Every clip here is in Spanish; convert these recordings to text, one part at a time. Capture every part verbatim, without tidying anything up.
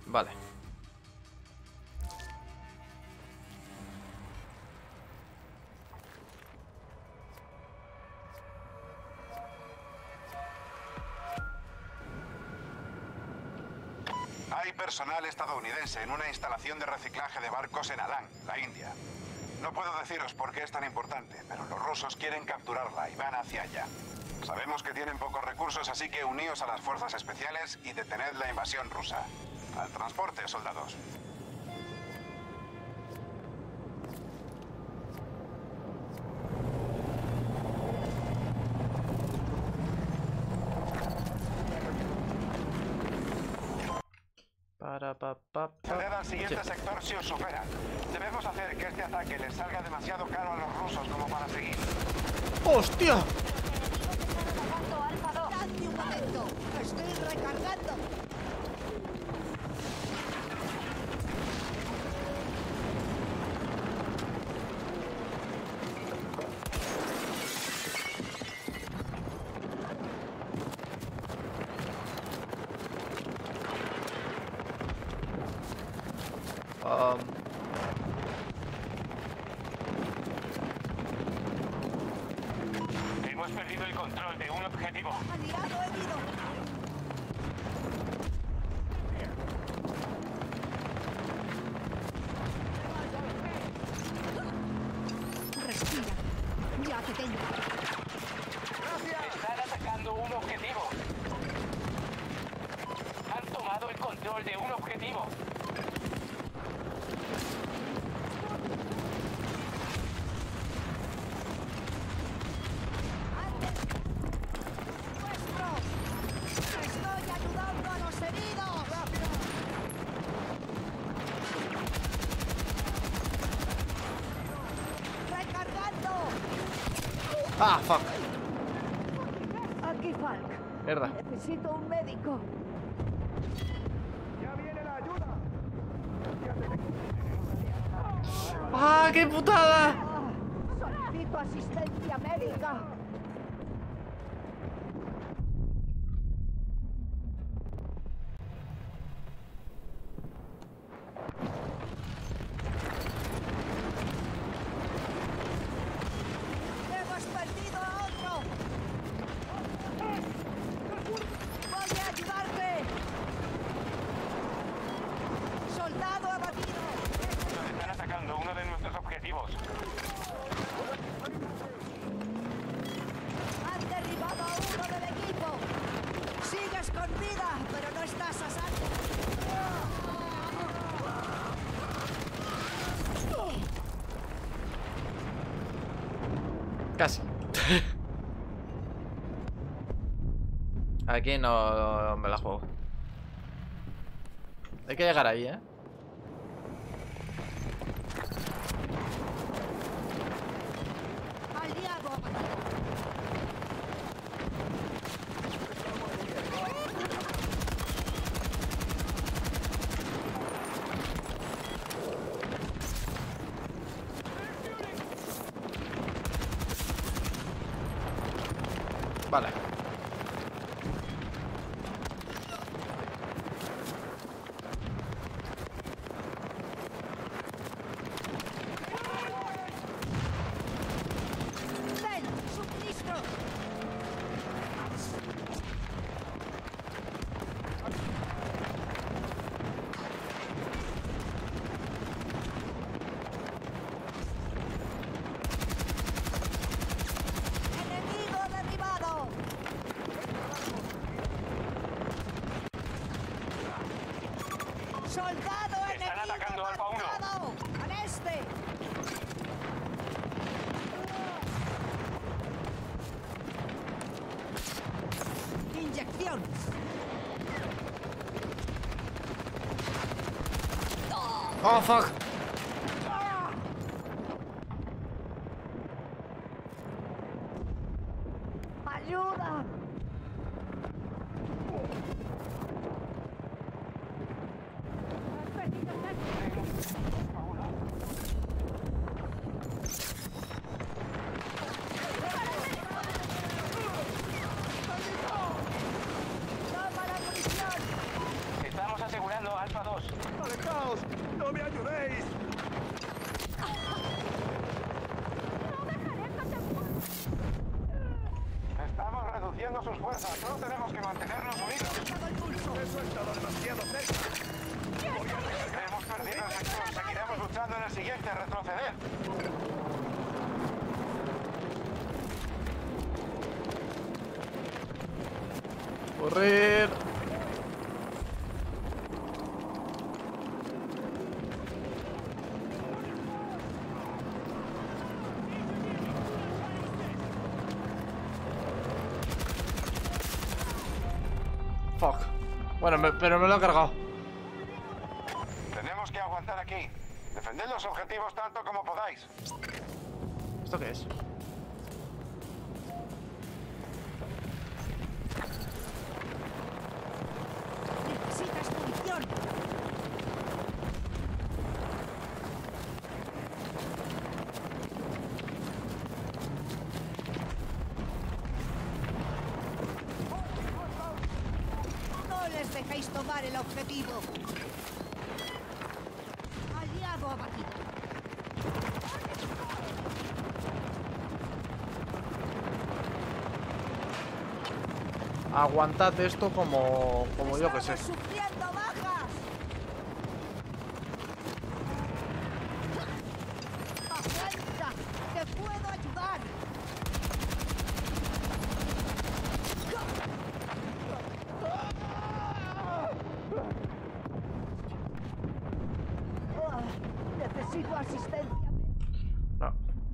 Vale. Hay personal estadounidense en una instalación de reciclaje de barcos en Alang, la India. No puedo deciros por qué es tan importante, pero los rusos quieren capturarla y van hacia allá. Sabemos que tienen pocos recursos, así que uníos a las fuerzas especiales y detened la invasión rusa. Al transporte, soldados. Para pa pa pa. Ceded al siguiente Sí. sector si os superan. Debemos hacer que este ataque les salga demasiado caro a los rusos como para seguir. ¡Hostia! Alfa dos. ¡Dadme un momento! ¡Estoy recargando! Um, Hemos perdido el control de un objetivo. ¡Aliado herido! Respira. Ya te tengo. Están atacando un objetivo. Han tomado el control de un objetivo. ¡Nuestro! ¡Estoy ayudando a los heridos! ¡Recargando! ¡Ah, fuck! Aquí, Falk. Mierda. Necesito un médico. ¡Ah, qué putada! Ah, solicito asistencia médica. ¡Hemos perdido a otro! ¡Voy a ayudarte! ¡Soldado abatido! Nos están atacando uno de nuestros objetivos. ¡Han derribado a uno del equipo! ¡Sigues con vida, pero no estás a salvo! Casi. Aquí no me la juego. Hay que llegar ahí, ¿eh? ¡Aliado abatido! Vale. ¡Ven! ¡Suministro! ¡Enemigo derribado! ¡Soldado Están enemigo atacando Alfa uno. marcado! ¡Al este! ¡Inyección! ¡Oh, fuck! ¡Ayuda! ¡Toma la munición! Estamos asegurando Alfa dos. ¡No me ayudéis! Estamos reduciendo sus fuerzas. Solo tenemos que mantenernos unidos. Eso ha estado demasiado cerca. Voy a recargar. Hemos perdido el sector. Seguiremos luchando en el siguiente. Retroceder. Correr. Fuck. Bueno, me- pero me lo he cargado. Tenemos que aguantar aquí. Defended los objetivos tanto como podáis. ¿Esto qué es? Necesitas munición. No les dejéis tomar el objetivo. Aliado abatido. Aguantad esto como, como yo que sé. Estamos sufriendo bajas. Aguanta, te puedo ayudar. Ah, necesito asistencia. No.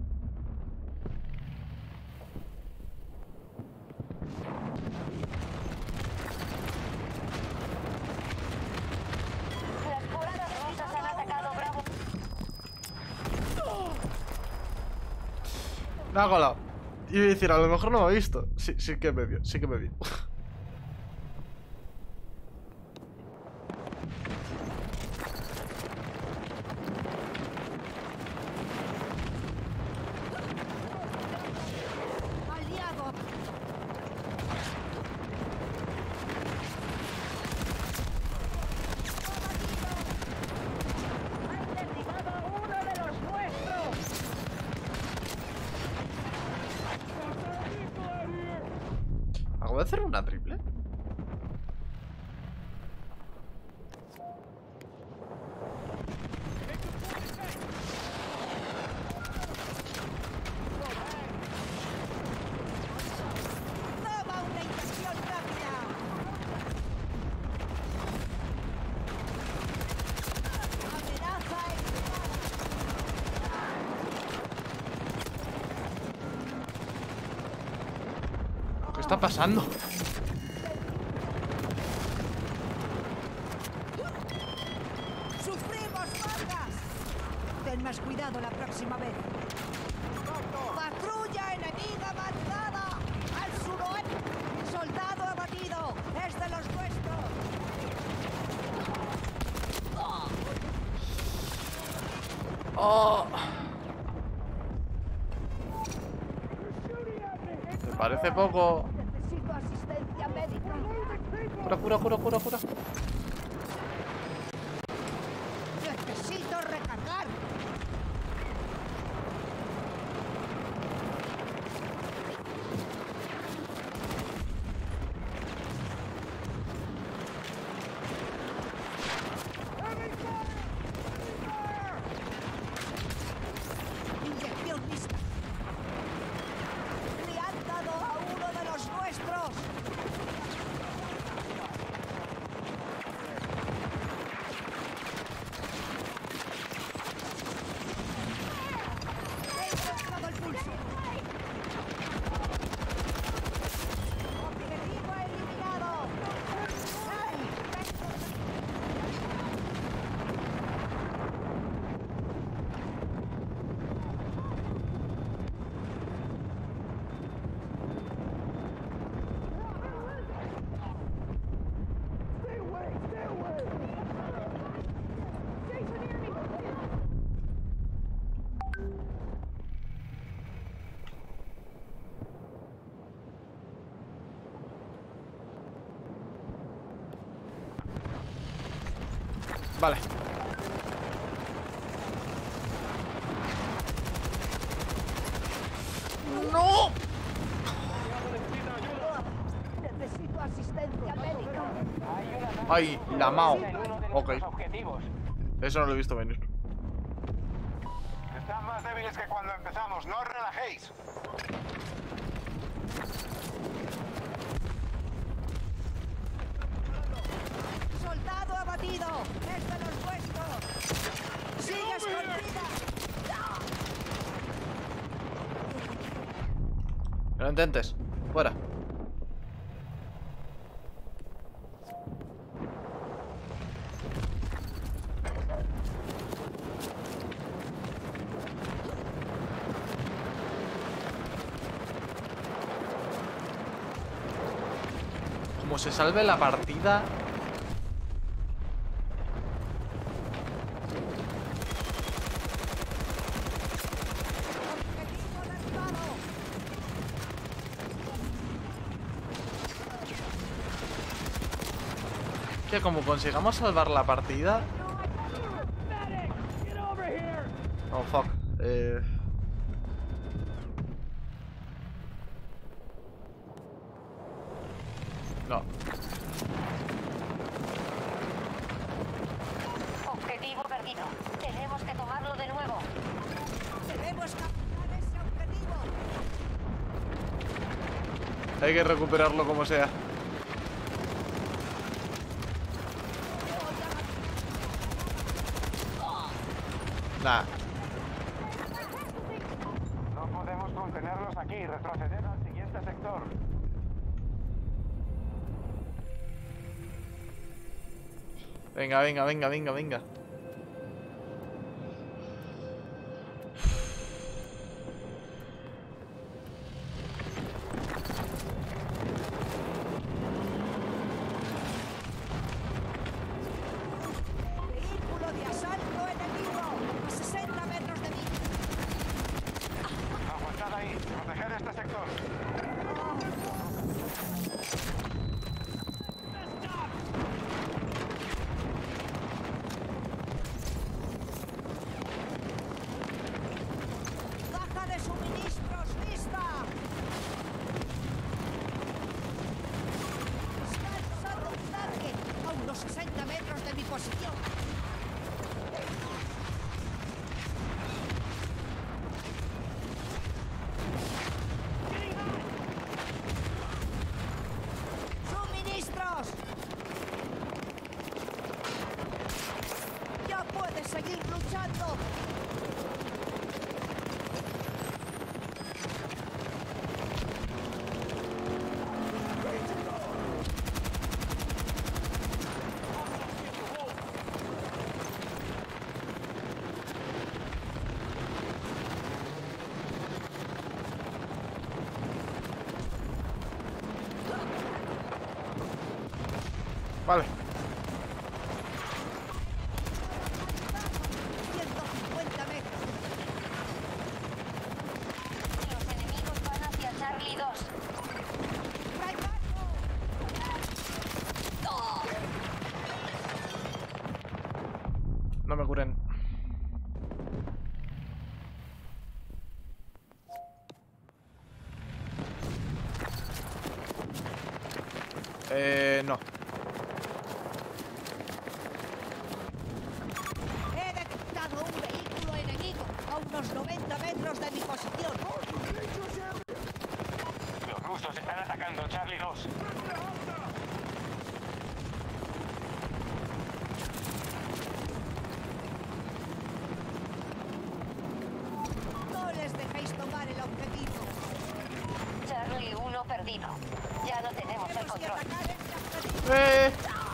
Las coradas rusas han atacado Bravo. Me ha colado. Iba a decir, a lo mejor no me ha visto. Sí, sí que me vio, sí que me vio. Aliado. Han derribado a uno de los nuestros. ¿Acabo de hacer una triple? Toma una inyección rápida. Amenaza ¿Qué está pasando? ¡Sufrimos bajas! Ten más cuidado la próxima vez. ¡Patrulla enemiga avanzada! ¡Al suroeste! ¡Soldado abatido! ¡Es de los nuestros! Oh. ¿Te parece poco? Necesito asistencia médica. Cura, cura, cura, cura, cura. Necesito recargar. Inyección lista. Le han dado a uno de los nuestros. He encontrado el pulso. Objetivo eliminado. Vale. ¡No! Necesito asistencia médica. Hay una nave Ay, la Mao. en uno de Ok. nuestros objetivos. Eso no lo he visto venir. Están más débiles que cuando empezamos. No os relajéis. ¡Soldado abatido! ¡Es de los vuestros! ¡Sigue escondida! No lo intentes. Fuera. Como se salve la partida. ¡Objetivo derribado! Que como consigamos salvar la partida. Oh, fuck. Eh... No. Objetivo perdido. Tenemos que tomarlo de nuevo. ¡Debemos capturar ese objetivo! Hay que recuperarlo como sea. Nah. No podemos contenerlos aquí. Retroceder al siguiente sector. Venga, venga, venga, venga, venga. ¡Vehículo de asalto enemigo! ¡A sesenta metros de mí! Aguantad ahí. Proteger este sector. ¡Caja de suministros lista! ¡Está usando un tanque! ¡A unos sesenta metros de mi posición! ¡Suministros! ¡Ya puedes seguir luchando! Vale. ciento cincuenta metros. Los enemigos van hacia Charlie dos. ¡Fracaso! No me curen. Eh, no. He detectado un vehículo enemigo a unos noventa metros de mi posición. Los rusos están atacando Charlie dos. No les dejéis tomar el objetivo. Charlie uno perdido. Ya no tenemos el Tenemos que control. atacar ese objetivo. Eh.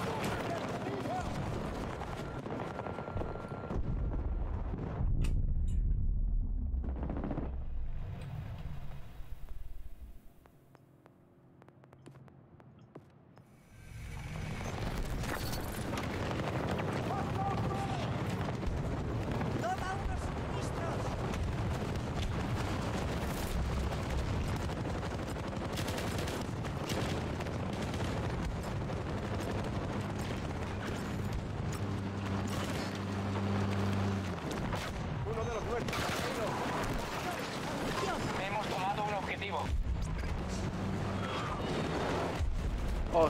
Toma unos suministros.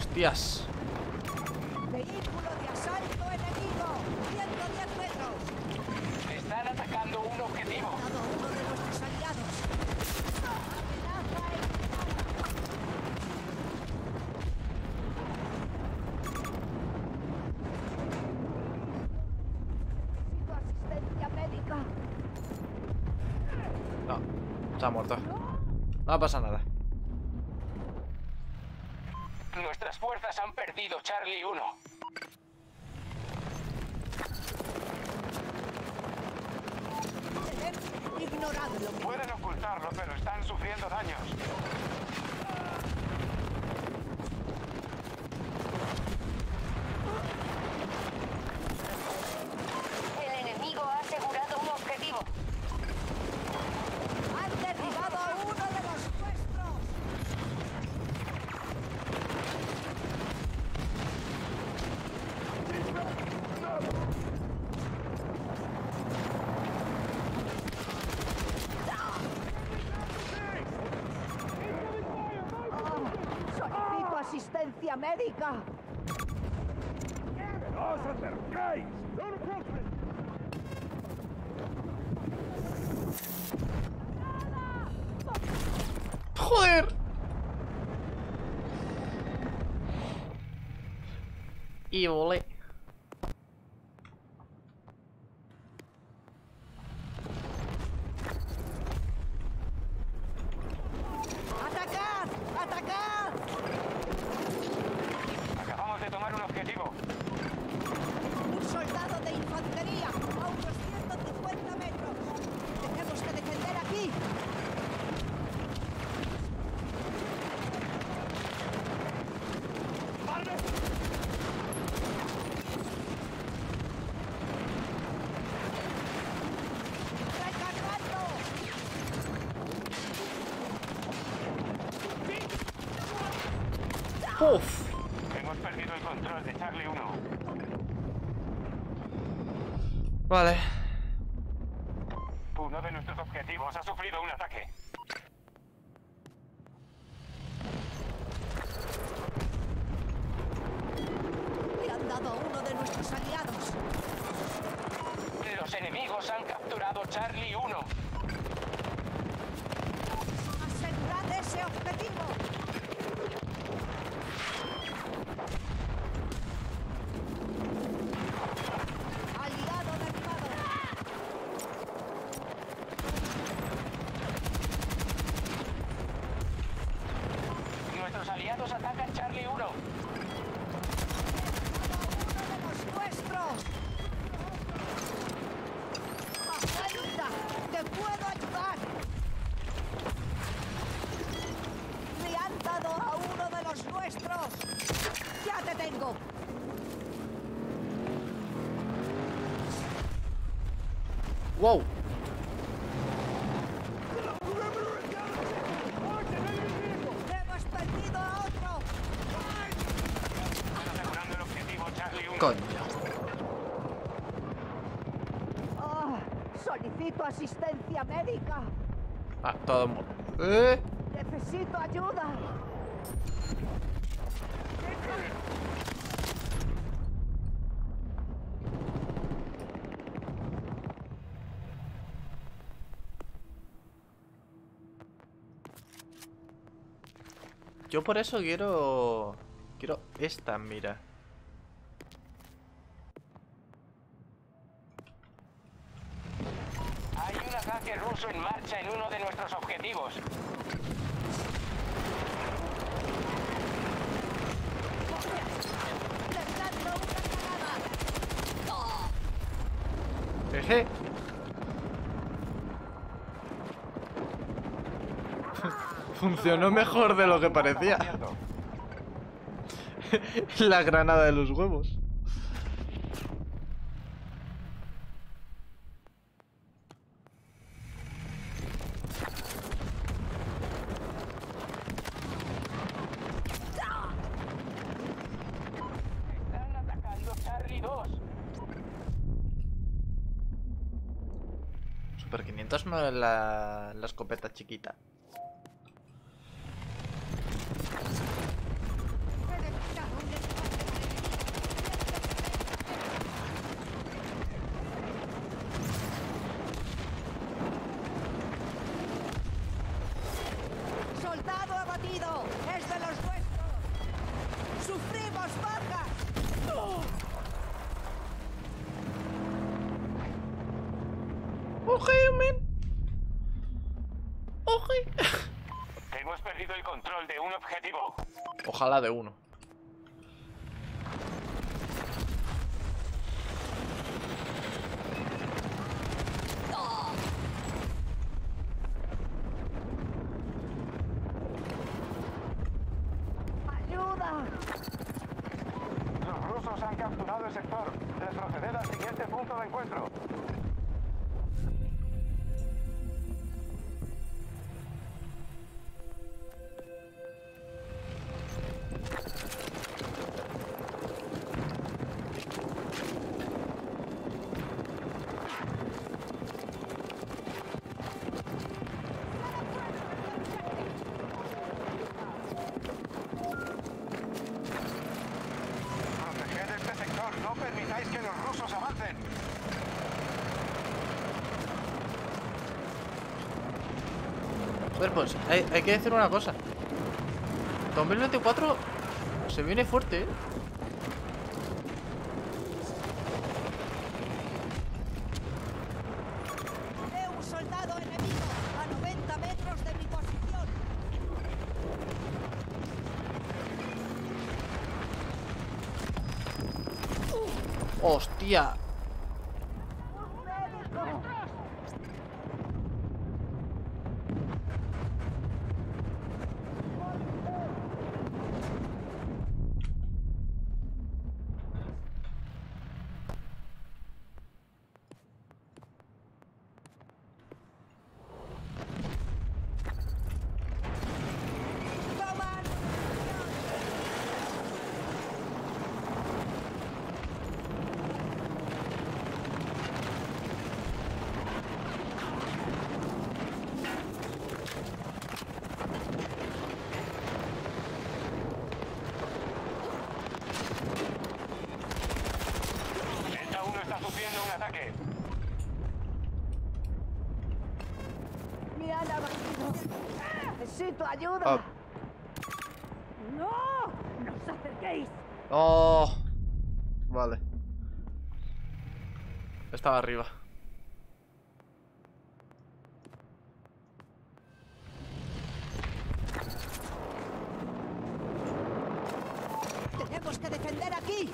Hostias. Vehículo de asalto enemigo. ciento diez metros. Están atacando un objetivo. Dado a uno de nuestros aliados. Amenaza Necesito asistencia médica. No, se ha muerto. No pasa nada. Nuestras fuerzas han perdido Charlie uno. Ignoradlo. Pueden ocultarlo, pero están sufriendo daños. El enemigo ha asegurado un objetivo. Han derribado a uno de los nuestros. Solicito asistencia médica. ¡No os acerquéis! ¡Joder! Y volé. ¡Atacad! ¡Atacad! Acabamos de tomar un objetivo. Un soldado de infantería a unos ciento cincuenta metros. Tenemos que defender aquí. ¡Recargando! Uf. Hemos perdido el control de Charlie uno. Vale. Uno de nuestros objetivos ha sufrido un ataque. Le han dado a uno de nuestros aliados. Los enemigos han capturado Charlie uno. Asegurad ese objetivo. Aliado derribado. Nuestros aliados atacan Charlie uno. Uno de los nuestros. ¡Agenda! ¡Te puedo ayudar! ¡Le han dado a uno de los nuestros! ¡Ya te tengo! Wow. ¡Hemos perdido a otro! Están asegurando el objetivo Charlie uno. Coño. Ah, solicito asistencia médica. Ah, todo el mundo. ¿Eh? Necesito ayuda. Yo por eso quiero... Quiero esta, mira. Hay un ataque ruso en marcha en uno de nuestros objetivos. ¡Lanzando una granada! Jeje. Funcionó mejor de lo que parecía. La granada de los huevos. Están atacando Charlie dos. Super quinientos no es la, la escopeta chiquita. ¡He Oje, men. Oje. Hemos perdido el control de un objetivo. Ojalá de uno. ¡Ayuda! Los rusos han capturado el sector. Retroceder al siguiente punto de encuentro. Proteged este sector. No permitáis que los rusos avancen. Joder, pues hay, hay que decir una cosa. dos mil veinticuatro se viene fuerte, ¿eh? ¡Veo un soldado enemigo a noventa metros de mi posición! ¡Hostia! ¡Toman! Delta uno está sufriendo un ataque. ¡Me han abatido! ¡Necesito ayuda! Ah. ¡No! ¡No os acerquéis! ¡Oh! Vale. Estaba arriba. ¡Tenemos que defender aquí!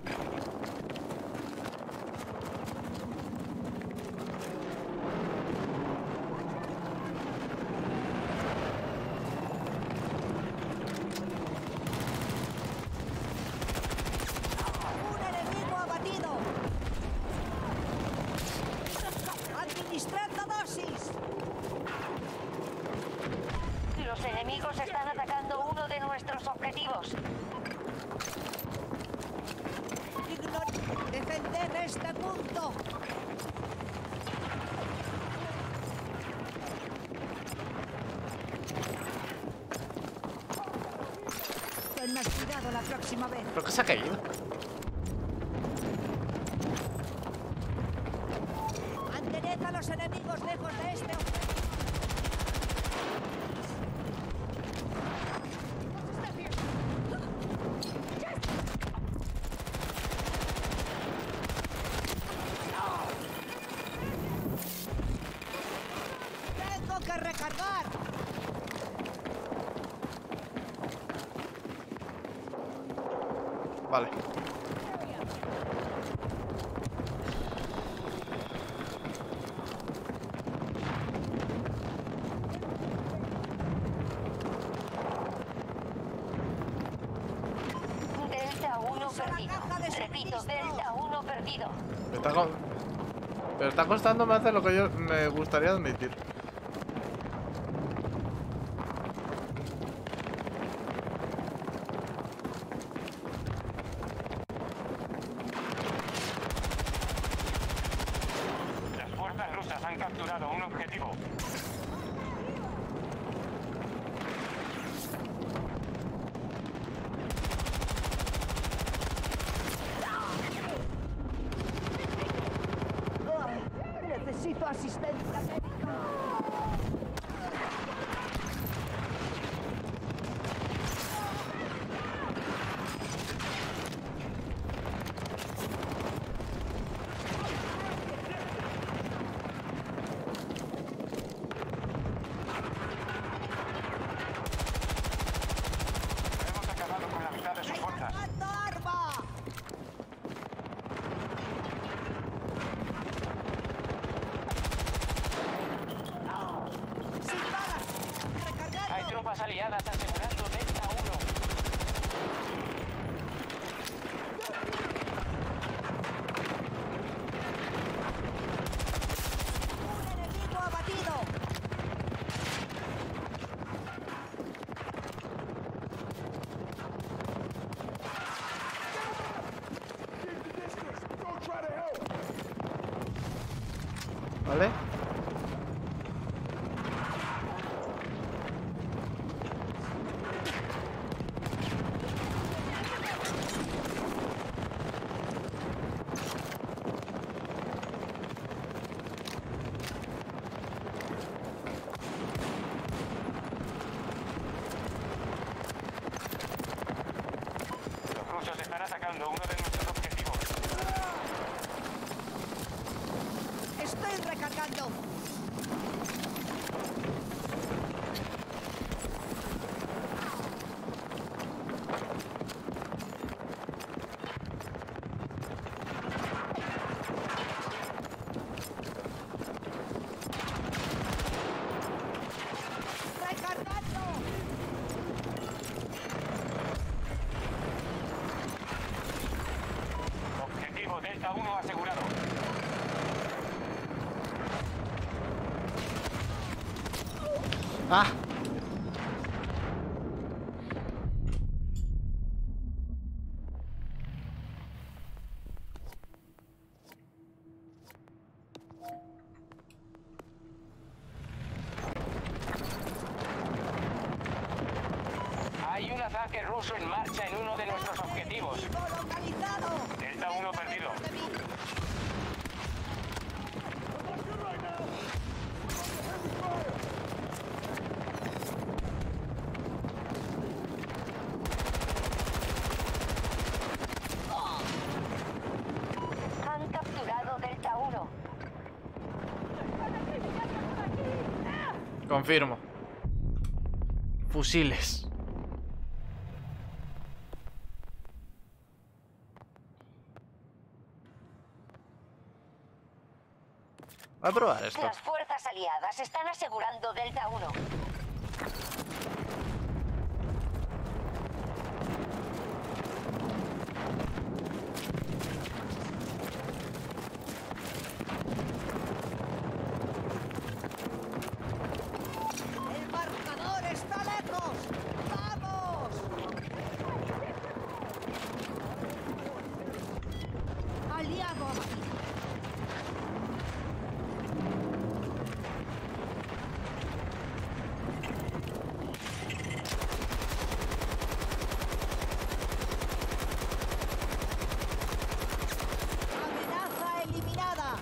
¡Un enemigo abatido! ¡Administrad la dosis! Los enemigos están atacando uno de nuestros objetivos. Ignor- ¡Defender este punto! Ten más cuidado la próxima vez. ¿Pero qué se ha caído? Mantened a los enemigos lejos de este objeto. ¡Tengo que recargar! Vale. Delta uno perdido. Repito, Delta uno perdido. Me está, co- pero está costando más de lo que yo me gustaría admitir. Las fuerzas rusas han capturado un objetivo. Necesito asistencia médica. ¿Vale? Los rusos están atacando uno de nuestros objetivos. Estoy recargando. Recargando. Objetivo Delta uno asegurado. ¡Ah! Hay un ataque ruso en marcha en uno de nuestros objetivos. Enemigo localizado. Delta uno perdido. De mí. Han capturado Delta uno. Confirmo. Fusiles. Voy a probar esto. Las fuerzas aliadas están asegurando Delta uno. El marcador está lejos. ¡Vamos! Aliado abatido. Amenaza eliminada.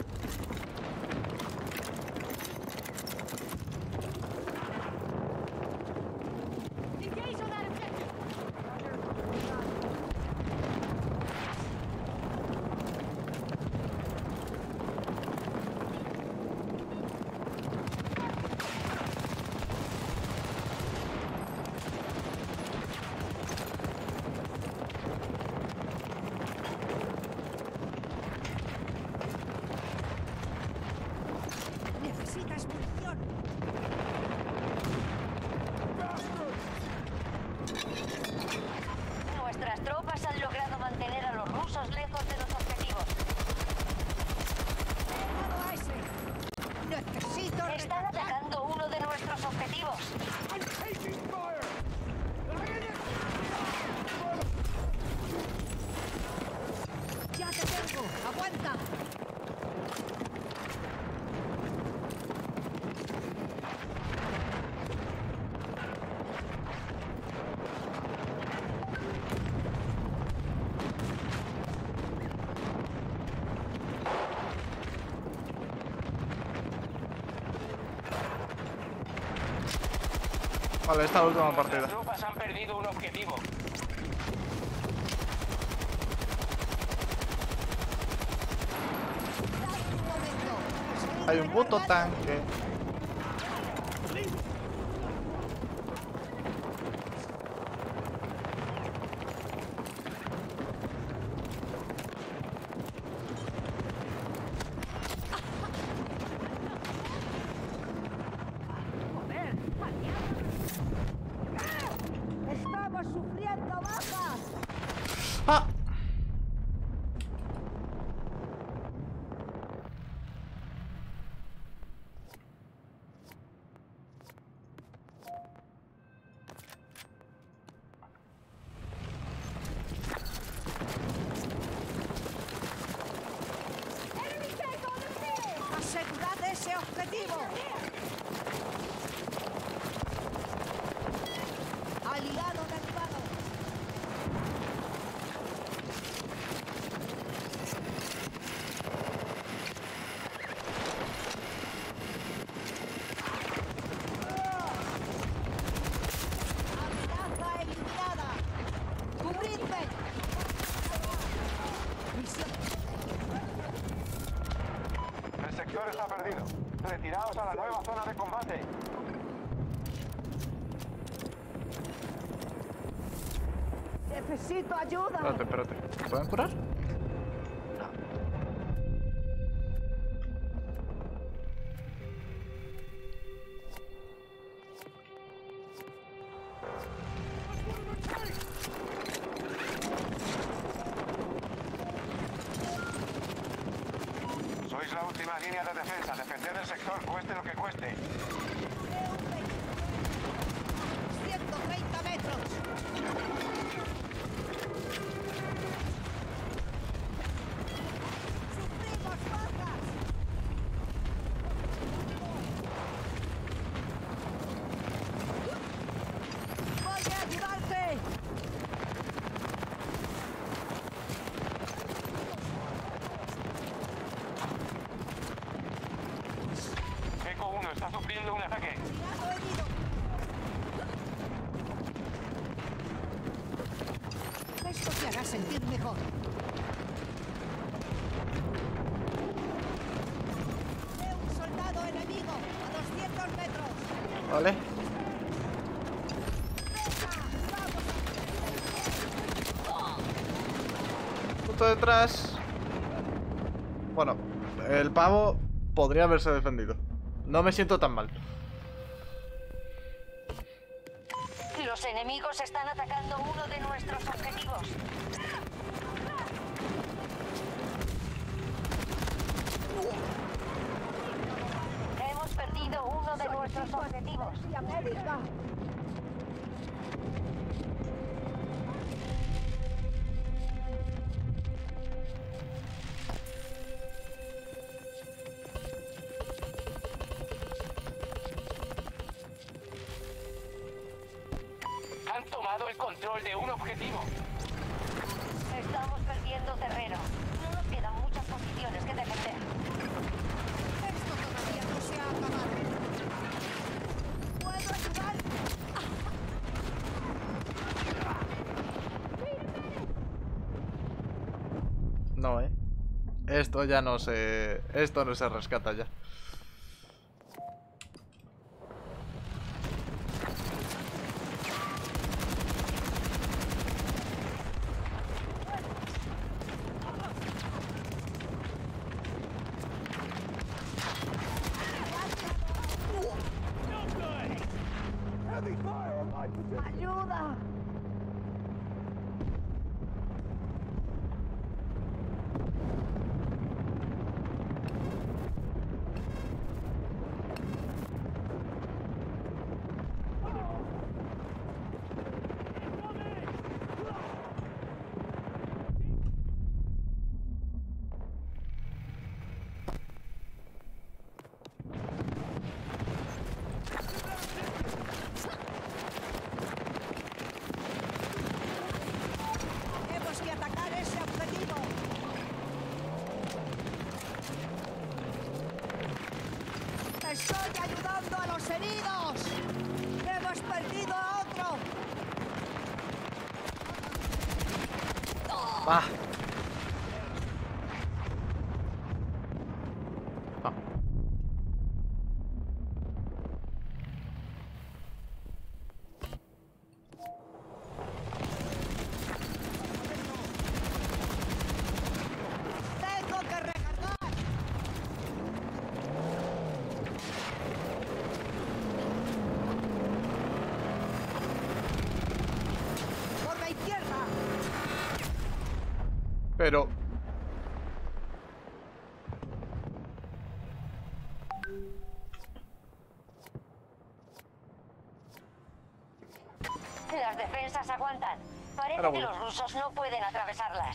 Necesitas munición. Nuestras tropas han logrado mantener a los rusos lejos de los objetivos. Llegado a ese. Necesito Están recargar. atacando uno de nuestros objetivos. Ya te tengo. Aguanta. Vale, esta última partida. Las tropas han perdido un objetivo. Dame un momento. Estoy Hay un puto recargando. tanque. Estamos sufriendo bajas. ¡Ah! objetivo. Aliado derribado. Amenaza eliminada. Cubridme. Misión. El sector está perdido. Retiraos a la nueva zona de combate. Necesito ayuda. Espérate, espérate. ¿Se pueden curar? No. Sois la última línea de defensa. Defender el sector, cueste lo que cueste. ciento treinta metros. Sufrimos bajas. Voy a ayudarte. Eco uno está sufriendo un ataque. Aliado herido. Esto te hará sentir mejor. Veo un soldado enemigo a doscientos metros. Vale. Justo detrás. Bueno, el pavo podría haberse defendido. No me siento tan mal. Los enemigos están atacando uno de nuestros objetivos. Hemos perdido uno de nuestros objetivos. Y América. Han tomado el control de un objetivo. Estamos perdiendo terreno. No nos quedan muchas posiciones que defender. Esto todavía no se ha acabado. ¿Puedo ayudar? No, eh. Esto ya no se... Esto no se rescata ya. ¡Ayuda! Tenemos que atacar ese objetivo. Estoy ayudando a los heridos. Hemos perdido a otro. ¡Ah! Ah. Tengo que recargar. Por la izquierda. Pero... Las defensas aguantan. Parece Ahora que voy. los rusos no pueden atravesarlas.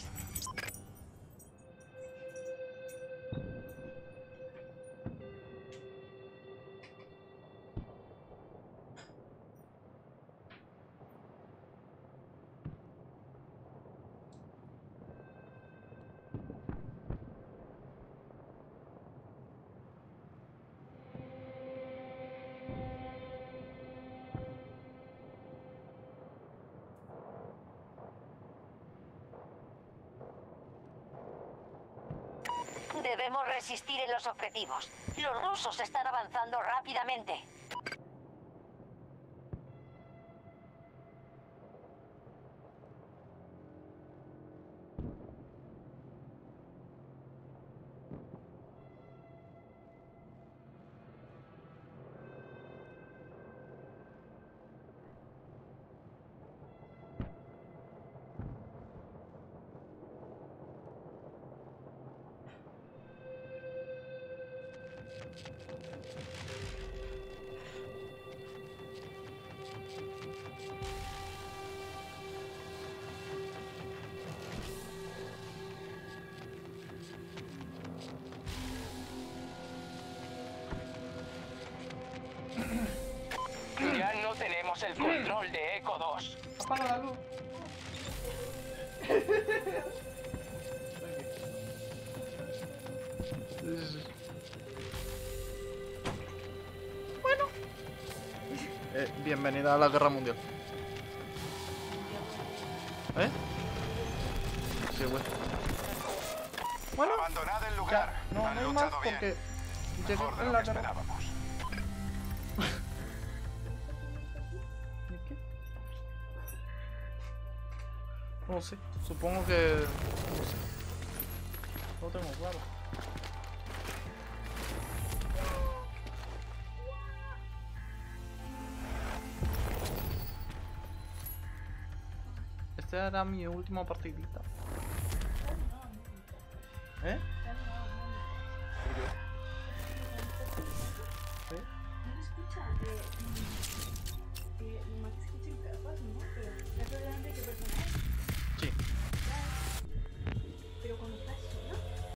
Debemos resistir en los objetivos. Los rusos están avanzando rápidamente. Ya no tenemos el control de Eco dos. Apaga la luz. Bueno. Eh, bienvenida a la guerra mundial. ¿Eh? Sí, güey. Bueno, Abandonad el lugar. no, Han no hay más luchado bien. porque llegué Mejor de en lo la que guerra. esperábamos. ¿Y qué? No sé, supongo que... no sé. No tengo claro. Esta era mi última partidita.